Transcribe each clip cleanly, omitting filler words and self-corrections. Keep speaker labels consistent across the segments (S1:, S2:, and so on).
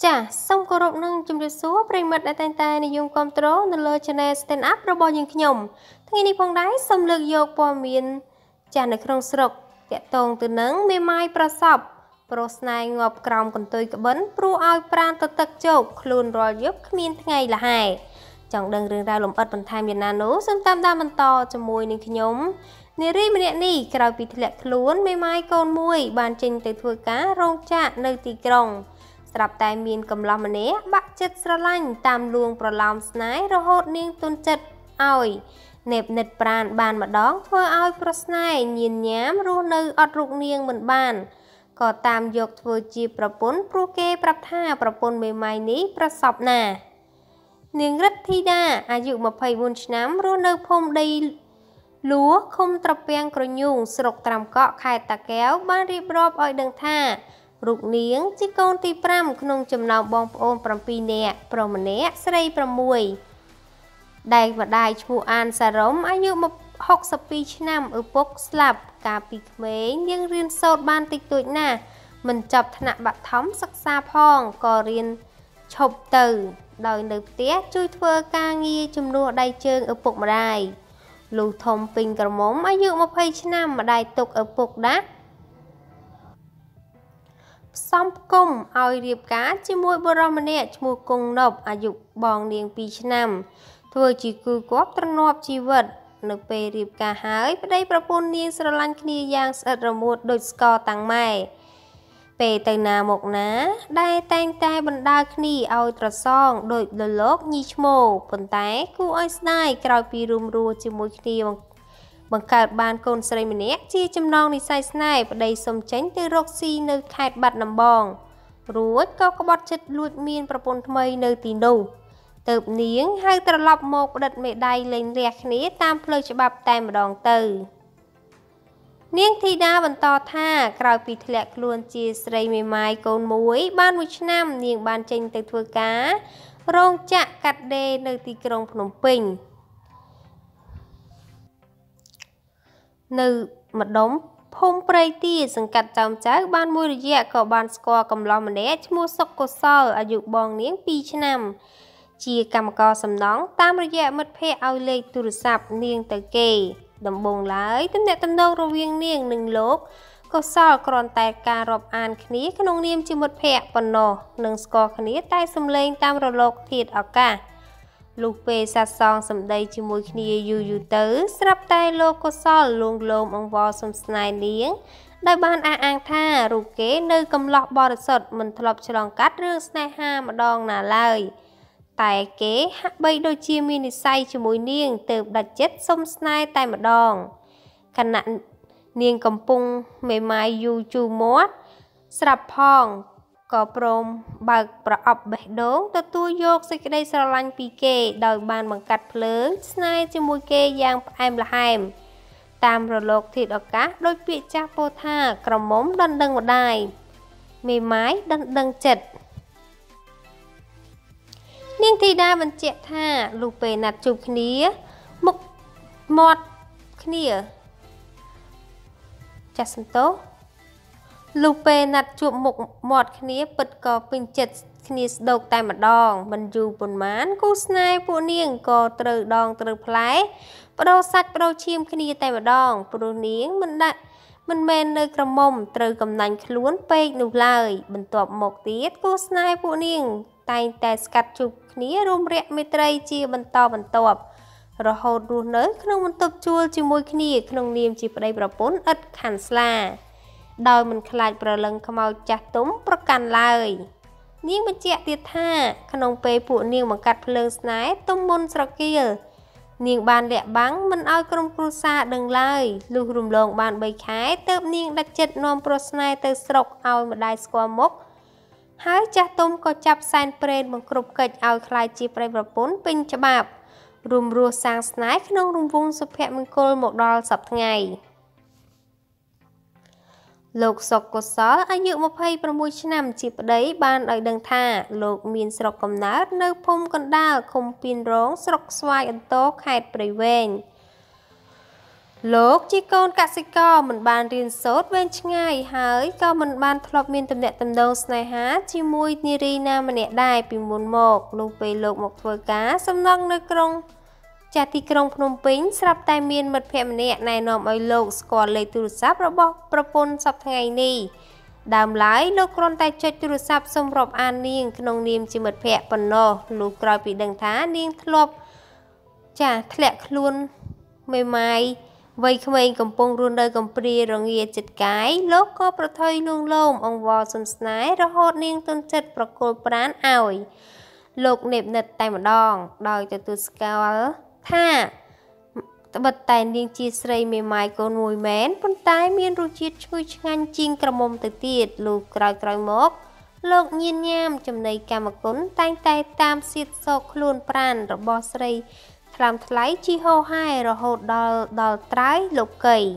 S1: ចាសូមគោរពនឹងជំរាបសួរប្រិមិត្តដែលតែងតែនិយមគាំទ្រនៅលើ Channel Stand Up របស់យើងខ្ញុំថ្ងៃនេះផងដែរសូមលើកយកព័ត៌មានចាស់នៅក្នុងស្រុកតាក់ទងទៅនឹងមេម៉ាយប្រសពប្រុសស្នេហ៍ងាប់ក្រោមកន្ទុយក្បិនព្រោះឲ្យប្រាណទៅទឹកជោគខ្លួនរាល់យប់គ្មានថ្ងៃលហែចង់ដឹងរឿងរ៉ាវលម្អិតបន្ថែមយ៉ាងណានោះសូមតាមដានបន្តជាមួយនឹងខ្ញុំនារីម្នាក់នេះក្រោយពីធ្លាក់ខ្លួនមេម៉ាយកូនមួយបានចេញទៅធ្វើការរោងចក្រនៅទីក្រុងស្រាប់តែមានកំឡោះម្នាក់បាក់ចិត្តស្រឡាញ់តាមលួងប្រឡោមស្នេហ៍រហូតនាងទុនចិត្តឲ្យនេបនិតប្រាណបានម្ដងធ្វើឲ្យប្រស្នេហ៍ញៀនញ៉ាមរស់នៅអត់រុកនាងមិនបានក៏តាមយកធ្វើជាប្រពន្ធព្រោះគេប្រាប់ថាប្រពន្ធមេម៉ាយនេះប្រសពណានាងរិទ្ធធីតាអាយុ24ឆ្នាំរស់នៅភូមិដីលួឃុំត្រពាំងក្រញូងស្រុកត្រាំកក់ខេត្តតាកែវបានរៀបរាប់ឲ្យដឹងថារូបនាងជាកូនទី5ក្នុងចំណោមបងប្អូន7នាក់ប្រុសម្នាក់ស្រី6ដែលម្ដាយឈ្មោះអានសារ៉ុំអាយុ62ឆ្នាំឪពុកស្លាប់កាលពីក្មេងនាងរៀនសូត្របានតិចតួចណាស់មិនចប់ថ្នាក់បឋមសិក្សាផងក៏រៀនឈប់ទៅដោយនៅផ្ទះជួយធ្វើការងារជំនួសដៃជើងឪពុកម្ដាយលុះធំពេញក្រមុំអាយុ20ឆ្នាំម្ដាយទុកឪពុកដាក់ផ្សំផ្គុំឲ្យរៀបការជាមួយបុរសម្នាក់ឈ្មោះគង់នប់អាយុបងនាង2ឆ្នាំធ្វើជាគូគប់ទ្រនាប់ជីវិតនៅពេលរៀបការហើយប្តីប្រពន្ធនាងស្រឡាញ់គ្នាយ៉ាងស្អិតរមួតដូចស្ករតាំងម៉ែពេលទៅណាមកណាដែលតែងតែបណ្ដាលគ្នាឲ្យត្រសងដូចលលោកញីឈ្មោលប៉ុន្តែគួរឲ្យស្ដាយក្រោយពីរួមរស់ជាមួយគ្នាបង្កើតបានកូនស្រីម្នាក់ជាចំណងនិស្ស័យស្នេហ៍ប្តីសុំចេញទៅរកស៊ីនៅខេត្តបាត់ដំបងរួចក៏ក្បត់ចិត្តលួចមានប្រពន្ធថ្មីនៅទីនោះទើបនាងហៅត្រឡប់មកផ្តិតមេដៃលេងលះគ្នាតាមផ្លូវច្បាប់តែម្ដងទៅនាងធីតាបន្តថាក្រោយពីធ្លាក់ខ្លួនជាស្រីមេម៉ាយកូនមួយបាន1ឆ្នាំនាងបានចេញទៅធ្វើការរោងចក្រកាត់ដេរនៅទីក្រុងភ្នំពេញនៅម្ដុំភូមិព្រៃទាសង្កាត់ចោមចៅបានមួយរយៈក៏បានស្គាល់កំឡោះម្នាក់ឈ្មោះសុកកុសលអាយុបងនាង2ឆ្នាំជាកម្មករសំណង់តាមរយៈមិត្តភ័ក្តិឲ្យលេខទូរស័ព្ទនាងទៅគេដំបូងឡើយទំនាក់ទំនងរវាងនាងនិងលោកកុសលគ្រាន់តែការរាប់អានគ្នាក្នុងនាមជាមិត្តភ័ក្តិប៉ុណ្ណោះនិងស្គាល់គ្នាតែសំឡេងតាមរលកធាតុអាកាសលុះពេលសាសងសម្ដីជាមួយគ្នាយូរទៅស្រាប់តែលោកកុសលលួងលោមអង្វរសំស្នេហ៍នាងដោយបានអះអាងថារូបគេនៅកំឡោះបរិសុទ្ធមិនធ្លាប់ឆ្លងកាត់រឿងស្នេហាម្ដងណាឡើយតែគេហាក់បីដូចជាមាននិស្ស័យជាមួយនាងទើបដាច់ចិត្តសុំស្នេហ៍តែម្ដងខណៈនាងកំពុងមេម៉ាយយូជូមាត់ស្រាប់ផងក៏ព្រមបើកប្រអប់បេះដូងទទួលយកសេចក្តីស្រឡាញ់ពីគេដោយបានបង្កាត់ភ្លើងស្នេហ៍ជាមួយគេយ៉ាងផ្អែមល្ហែមតាមរលកធាតុអាកាសដោយពាក្យចាស់ពោលថាក្រមុំដណ្ដឹងម្ដាយមេម៉ាយដណ្ដឹងចិត្តនាងធីតាបញ្ជាក់ថាលុះពេលណាត់ជួបគ្នាមុខមាត់គ្នាចាស់សំទោលុះពេលណាត់ជួបមុខមាត់គ្នាពិតក៏ពេញចិត្តគ្នាស្ដោកតែម្ដងមិនយូរប៉ុន្មានគូស្នេហ៍ពួកនាងក៏ត្រូវដងត្រូវផ្លែបដូរសាច់បដូរឈាមគ្នាតែម្ដងព្រោះនាងមិនមែននៅក្រមុំត្រូវកំណាញ់ខ្លួនពេកនោះឡើយបន្ទាប់មកទៀតគូស្នេហ៍ពួកនាងតែងតែស្កាត់ជួបគ្នារួមរយៈមេត្រីជាបន្តបន្ទាប់រហូតរស់នៅក្នុងបន្ទប់ជួលជាមួយគ្នាក្នុងនាមជាប្តីប្រពន្ធឥតខានស្លាដោយមិនខ្លាចប្រលឹងខ្មោចចាស់ទុំប្រកាន់ឡើយនាងបញ្ជាក់ទៀតថាក្នុងពេលពួកនាងបង្កាត់ភ្លើងស្នេហ៍ទុំមុនស្រគៀលនាងបានលាក់បាំងមិនឲ្យក្រុមគ្រួសារដឹងឡើយលុះរំលងបាន3ខែទើបនាងដាច់ចិត្តនាំប្រុសស្នេហ៍ទៅស្រុកឲ្យម្ដាយស្គាល់មុខហើយចាស់ទុំក៏ចាប់សែនព្រេនបង្គ្រប់កិច្ចឲ្យខ្លាយជាប្តីប្រពន្ធពេញច្បាប់រួមរស់សាងស្នេហ៍ក្នុងរង្វង់សុភមង្គលមកដល់សប្តាហ៍ថ្ងៃលោកសុកកុសលអាយុ26ឆ្នាំជាប្តីបានឲ្យដឹងថាលោកមានស្រុកកំណើតនៅភូមិកណ្ដាលឃុំពីនរងស្រុកស្វាយអន្តរខេត្តព្រៃវែងលោកជាកូនកសិករមិនបានរៀនសូត្រវែងឆ្ងាយហើយក៏មិនបានធ្លាប់មានទំនាក់ទំនងស្នេហាជាមួយនារីណាម្នាក់ដែរពីមុនមកលុះពេលលោកមកធ្វើការសំណង់នៅទីក្រុងភ្នំពេញស្រាប់តែមានមិត្តភក្តិម្នាក់ណែនាំឲ្យលោកស្គាល់លេខទូរស័ព្ទរបស់ប្រពន្ធសប្តាហ៍ថ្ងៃនេះដើមឡើយលោកគ្រាន់តែចុចទូរស័ព្ទសុំរាប់អាននាងក្នុងនាមជាមិត្តភក្តិប៉ុណ្ណោះលុះក្រោយពីដឹងថានាងធ្លាក់ខ្លួនមេម៉ាយវ័យក្មេងកំពុងរស់នៅកំព្រារងាចិត្តកាយលោកក៏ប្រថុយលួងលោមអង្វរសុនស្នេហ៍រហូតនាងទន់ចិត្តប្រគល់ប្រាណឲ្យលោកនេបនិតតែម្ដងដោយទទួលស្គាល់ថាត្បិតតែនាងជាស្រីមេម៉ាយកូនមួយមែនប៉ុន្តែមានរសជាតិឈ្ងុយឆ្ងាញ់ជាងក្រមុំទៅទៀតលុះក្រោយមកលោកញៀនញ៉ាំចំណីកម្មគុណតែងតែតាមសៀតសោកខ្លួនប្រាណរបស់ស្រីថ្លើមថ្លៃជីហោហែរហូតដល់ត្រើយលោកកៃ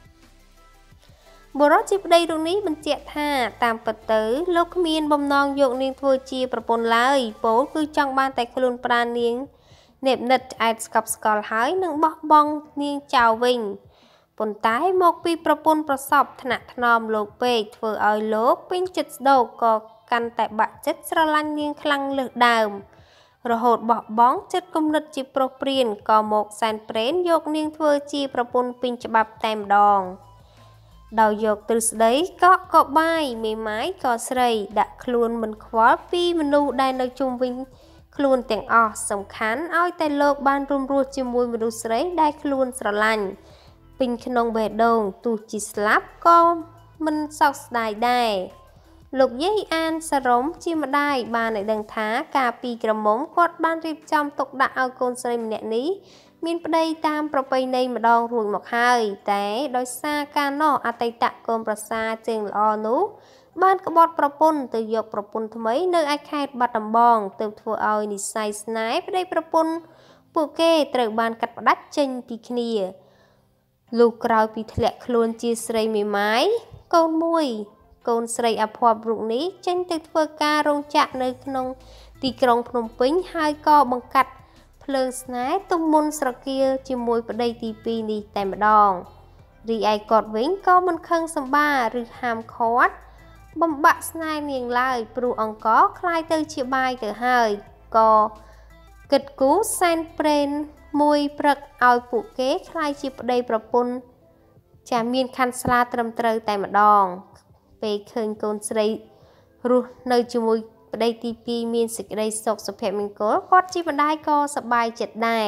S1: បុរសជាប្តីរូបនេះបញ្ជាក់ថាតាមពិតទៅលោកគ្មានបំណងយកនាងធ្វើជាប្រពន្ធឡើយពោលគឺចង់បានតែខ្លួនប្រាណនាងនេបនិតឆ្អែតស្កប់ស្កល់ហើយនឹងបោះបង់នាងចោលវិញប៉ុន្តែមកពីប្រពន្ធប្រសពថ្នាក់ថ្នមលោកពេកធ្វើឲ្យលោកពេញចិត្តស្ដោកក៏កាន់តែបាក់ចិត្តស្រឡាញ់នាងខ្លាំងលើសដើមរហូតបោះបង់ចិត្តគំនិតជាប្រុសព្រានក៏មកសែនព្រេនយកនាងធ្វើជាប្រពន្ធពេញច្បាប់តែម្ដងដោយយកទ្រឹស្ដីកក់ក៏បាយមេម៉ាយក៏ស្រីដាក់ខ្លួនមិនខ្វល់ពីមនុស្សដែលនៅជុំវិញខ្លួនទាំងអស់សំខាន់ឲ្យតែលោកបានរួមរស់ជាមួយមនុស្សស្រីដែលខ្លួនស្រឡាញ់ពេញក្នុងបេះដូងទោះជាស្លាប់ក៏មិនសោកស្ដាយដែរលោកយាយអានសរមជាម្ដាយបានឲ្យដឹងថាកាលពីក្រមុំគាត់បានរៀបចំទុកដាក់ឲ្យកូនស្រីម្នាក់នេះមានប្តីតាមប្រពៃណីម្ដងរួចមកហើយតែដោយសារការនោះអតីតកូនប្រសារជើងល្អនោះបានក្បត់ប្រពន្ធទៅយកប្រពន្ធថ្មីនៅឯខេត្តបាត់ដំបងទើបធ្វើឲ្យនិស្ស័យស្នេហ៍ប្តីប្រពន្ធពួកគេត្រូវបានកាត់ផ្ដាច់ចេញពីគ្នាលុះក្រោយពីធ្លាក់ខ្លួនជាស្រីមេម៉ាយកូនស្រីអភ័ព្វរូបនេះចេញទៅធ្វើការរោងចក្រនៅក្នុងទីក្រុងភ្នំពេញហើយក៏បង្កាត់ភ្លើងស្នេហ៍ទុំមុនស្រគៀលជាមួយប្តីទី2នេះតែម្ដងរីឯគាត់វិញក៏មិនខឹងសម្បាឬហាមឃាត់បំបាក់ស្នេហ៍នាងឡើយព្រោះអង្គคล้ายទៅជាបាយទៅហើយក៏គិតគូរសែនព្រេនមួយព្រឹកឲ្យពួកគេคล้ายជាប្តីប្រពន្ធចាមានខណ្ឌស្លាត្រឹមត្រូវតែម្ដងពេលឃើញកូនស្រីរស់នៅជាមួយប្តីទី2មានសេចក្តីសុខសុភមង្គលគាត់ជាម្ដាយក៏សប្បាយចិត្តដែរ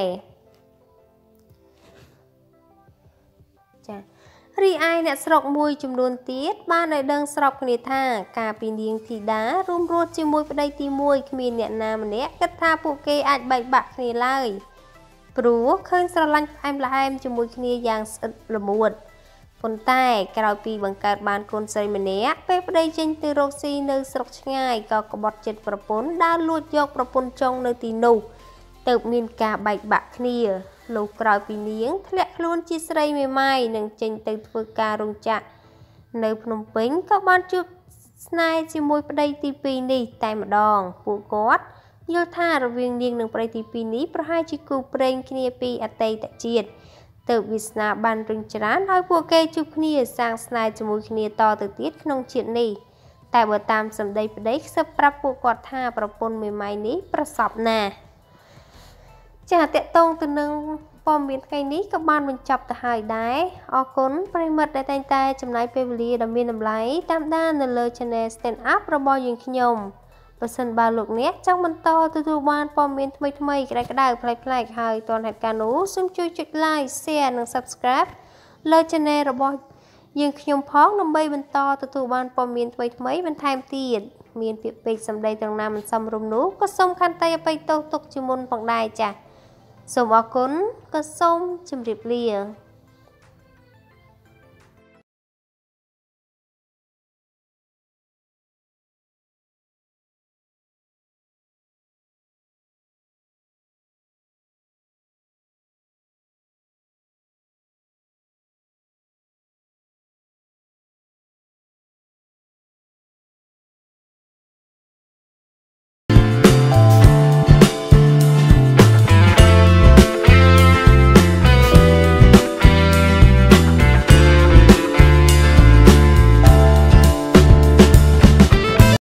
S1: ចារីឯអ្នកស្រុកមួយចំនួនទៀតបានឲ្យដឹងស្របគ្នាថាការពីនាងធីតារួមរស់ជាមួយប្តីទី1គ្មានអ្នកណាម្នាក់គិតថាពួកគេអាចបែកបាក់គ្នាឡើយព្រោះឃើញស្រឡាញ់ផ្អែមល្ហែមជាមួយគ្នាយ៉ាងស្អិតល្មួតប៉ុន្តែក្រោយពីបង្កើតបានកូនស្រីម្នាក់ពេលប្តីចេញទៅរកស៊ីនៅស្រុកឆ្ងាយក៏ក្បត់ចិត្តប្រពន្ធដើរលួចយកប្រពន្ធចុងនៅទីនោះទើបមានការបែកបាក់គ្នាលុះក្រោយពីនាងធ្លាក់ខ្លួនជាស្រីមេម៉ាយនិងចេញទៅធ្វើការរោងចក្រនៅភ្នំពេញក៏បានជួបស្នេហ៍ជាមួយប្តីទី2នេះតែម្ដងពួកគាត់យល់ថារវាងនាងនិងប្តីទី2នេះប្រហែលជាគូព្រេងគ្នាពីអតីតជាតិទើបវាសនាបានរឹងច្រើនឲ្យពួកគេជួបគ្នាសាងស្នេហ៍ជាមួយគ្នាតទៅទៀតក្នុងជាតិនេះតែបើតាមសម្ដីប្តីខ្សឹបប្រាប់ពួកគាត់ថាប្រពន្ធមេម៉ាយនេះប្រសពណាស់ចាតកតងទៅនឹងព័ត៌មានថ្ងៃនេះក៏បានបញ្ចប់ទៅហើយដែរអរគុណប្រិមិត្តដែលតែងតែចំណាយពេលវេលាដ៏មានតម្លៃតាមដាននៅលើ Channel Stand Up របស់យើងខ្ញុំបើសិនបើលោកអ្នកចង់បន្តទទួលបានព័ត៌មានថ្មីៗក្តៅៗប្លែកៗហើយទាន់ហេតុការណ៍នោះសូមជួយចុច Like Share និង Subscribe លើ Channel របស់យើងខ្ញុំផងដើម្បីបន្តទទួលបានព័ត៌មានថ្មីៗបន្ថែមទៀតមានពាក្យពេចន៍សម្ដីត្រង់ណាមិនសមរម្យនោះក៏សូមខន្តីអភ័យទោសទុកជាមុនផងដែរចា៎សូមអរគុណក៏សូមជម្រាបលា